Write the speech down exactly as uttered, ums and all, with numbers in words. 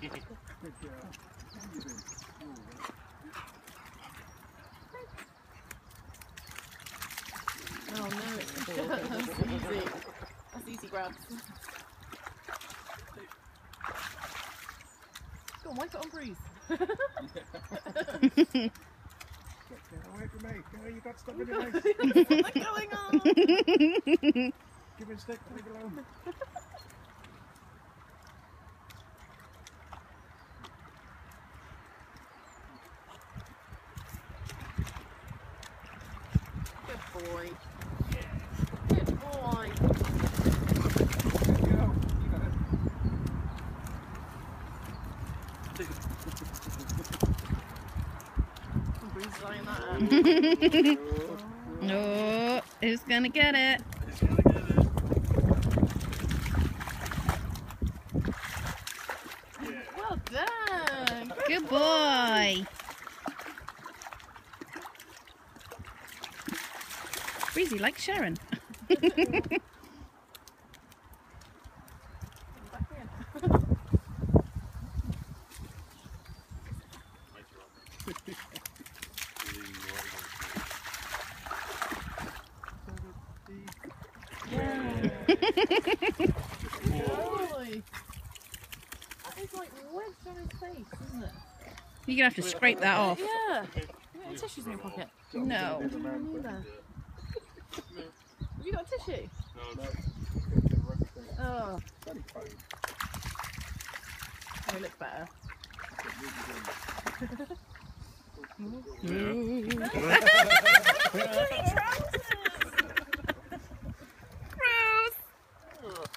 Oh no, it's that's easy. That's easy grabs. Go on, wipe it on Breeze. Get away from me. Go, you got stuff in your face. What's going on? Give me a stick, leave it alone. Good boy. Good boy. There you go. You got it. Breeze lying that up. Oh, who's gonna get it? Well done. Good boy. Breezy likes Sharon. Back in. Boy. That is like wedged on his face, isn't it? You're gonna have to scrape that off. Yeah. You got any tissues in your pocket? No. Me neither. Have you got a tissue? Oh. Oh, it looks better. Trousers!